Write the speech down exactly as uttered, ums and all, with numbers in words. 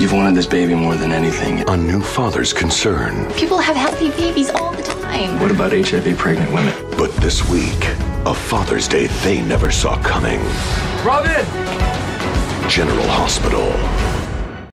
You've wanted this baby more than anything. A new father's concern. People have healthy babies all the time. What about H I V pregnant women? But this week, a Father's Day they never saw coming. Robin! General Hospital.